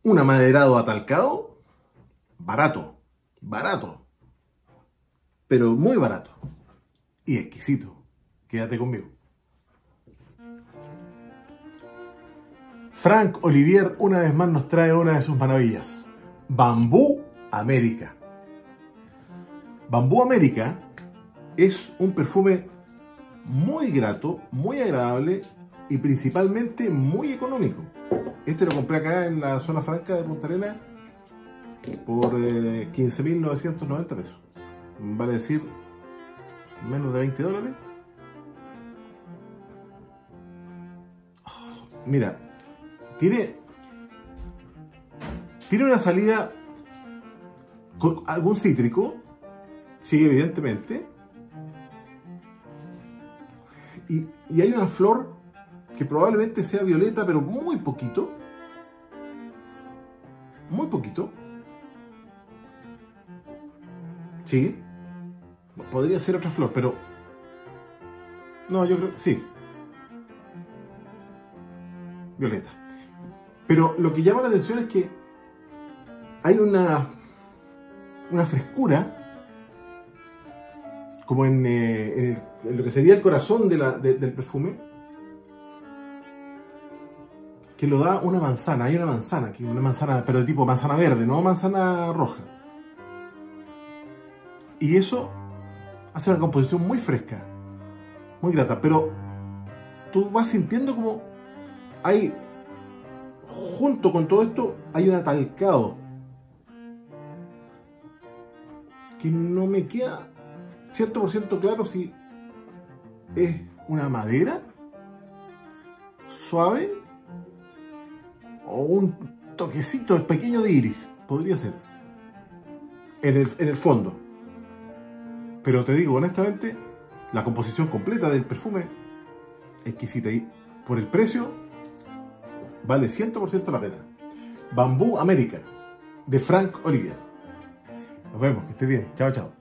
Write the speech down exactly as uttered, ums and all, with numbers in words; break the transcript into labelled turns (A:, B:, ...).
A: un amaderado atalcado, barato, barato, pero muy barato y exquisito. Quédate conmigo. Frank Olivier una vez más nos trae una de sus maravillas, Bambú América. Bambú América es un perfume muy grato, muy agradable y principalmente muy económico. Este lo compré acá en la zona franca de Punta Arenas por eh, quince mil novecientos noventa pesos. Vale decir, menos de veinte dólares. Oh, mira, tiene, tiene una salida con algún cítrico, sí, evidentemente. Y, y hay una flor que probablemente sea violeta, pero muy poquito. Muy poquito. Sí. Podría ser otra flor, pero... No, yo creo... Sí. Violeta. Pero lo que llama la atención es que hay una... Una frescura, como en, eh, en, el, en lo que sería el corazón de la, de, del perfume, que lo da una manzana. Hay una manzana aquí, una manzana, pero de tipo manzana verde, no manzana roja. Y eso hace una composición muy fresca, muy grata, pero tú vas sintiendo como hay, junto con todo esto, hay un atalcado que no me queda cien por ciento claro si es una madera suave o un toquecito pequeño de iris, podría ser, en el, en el fondo. Pero te digo, honestamente, la composición completa del perfume es exquisita y por el precio vale cien por ciento la pena. Bambú América, de Frank Olivier. Nos vemos, que estés bien. Chao, chao.